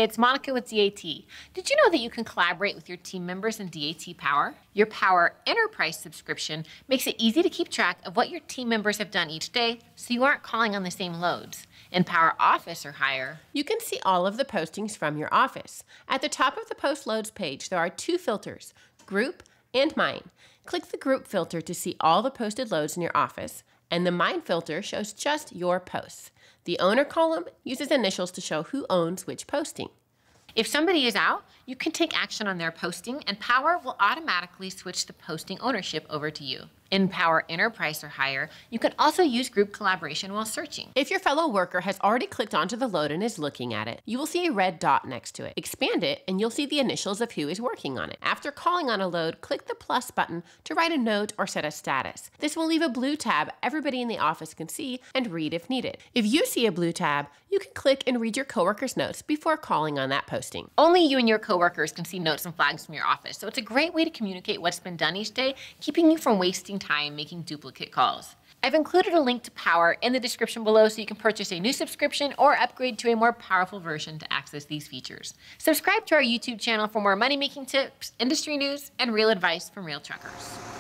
Hey, it's Monica with DAT. Did you know that you can collaborate with your team members in DAT Power? Your Power Enterprise subscription makes it easy to keep track of what your team members have done each day so you aren't calling on the same loads. In Power Office or higher, you can see all of the postings from your office. At the top of the Post Loads page, there are two filters, Group and Mine. Click the Group filter to see all the posted loads in your office, and the Mine filter shows just your posts. The Owner column uses initials to show who owns which posting. If somebody is out, you can take action on their posting, and Power will automatically switch the posting ownership over to you. In Power Enterprise or higher, you can also use group collaboration while searching. If your fellow worker has already clicked onto the load and is looking at it, you will see a red dot next to it. Expand it and you'll see the initials of who is working on it. After calling on a load, click the plus button to write a note or set a status. This will leave a blue tab everybody in the office can see and read if needed. If you see a blue tab, you can click and read your coworker's notes before calling on that posting. Only you and your coworkers can see notes and flags from your office, so it's a great way to communicate what's been done each day, keeping you from wasting time making duplicate calls. I've included a link to Power in the description below so you can purchase a new subscription or upgrade to a more powerful version to access these features. Subscribe to our YouTube channel for more money-making tips, industry news, and real advice from real truckers.